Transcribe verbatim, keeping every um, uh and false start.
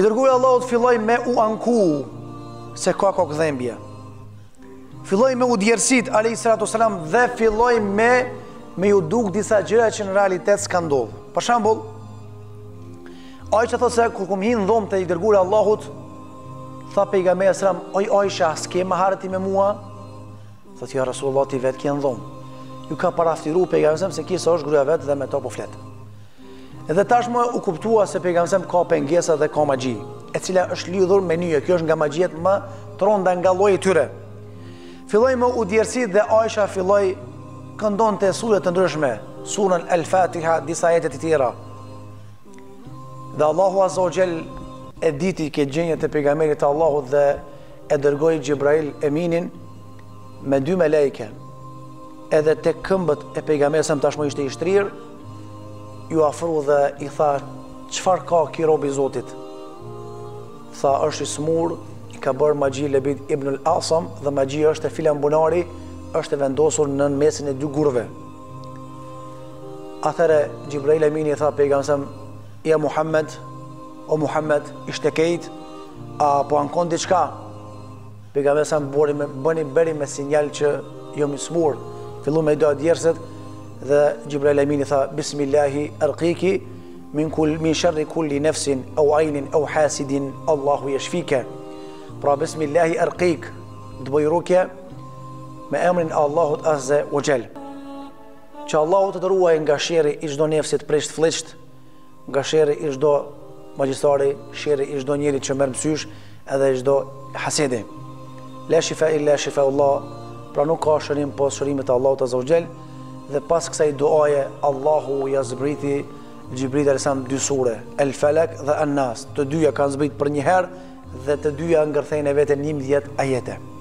I dërguari i Allahut filloi me u anku se ka kokëdhëmbje. Filloi me u djersit alayhi salatu wasalam dhe filloi me me ju duk disa gjëra që në realitet s'ka ndodhur. Për shembull, Aisha thotë se kur kum hin dhomë të i dërguari i Allahut, tha pejgamberi sallam, "Oj Aisha, s'ke mahareti me mua?" Thotë, "Ja Rasulullah, ti vetë ke në dhomë." Ju ka paraftiru pejgamberi sallam se kisa është gruaja vetë dhe me to po flet. Edhe tashmë u kuptua se pejgamberi sallam ka pengesa dhe ka magji, e cila është lidhur me nyje. Kjo është nga magjiet më tronda nga lloji i tyre. Filloi me u djersit dhe Aisha filloi këndonte sure të ndryshme, surën Al-Fatiha, disa ajete të tjera. Dhe Allahu Azza wa Jall e diti këtë gjendje të pejgamberit të Allahut dhe e dërgoi Xhibrail Eminin me dy melejke. Edhe tek këmbët e pejgamberit sa tashmë ishte i shtrirë, ju afru dhe i tha, "Çfarë ka ky rob i Zotit?" Tha, "Është i smur, i ka bërë magji Lebid ibn al-Asam dhe magjia është e filan bunari, është e vendosur në mesin e dy gurve." Atëre Xhibrail Emini i tha pejgamberit, "Ja Muhammed, o Muhammed, ishte kejt, apo ankon diçka?" Pejgamberi sa bëri me bëni bëri me sinjal që jo më smur. Fillu me do djerset dhe Xhibrail Emini tha, "Bismillahi arqiki min kull min sharri kulli nafsin aw aynin aw hasidin, Allahu yashfika." Pra Bismillahi arqik, të bëj rukje me emrin e Allahut Azza wa Jall. Që Allahu të të ruaj nga sherri i çdo nefsit prej fllëçt, nga sherri i çdo magjistari, sherri i çdo njeri që merr mësysh, edhe çdo hasedi. La shifa illa shifa Allah, pra nuk ka shërim pas shërimit të Allahut Azza wa Jall. Dhe pas kësaj duaje Allahu ja zbriti Xhibril alayhis salam dy sure, El Falak dhe An Nas. Të dyja kanë zbrit për një herë dhe të dyja ngërthejnë e vete njëmbëdhjetë ajete.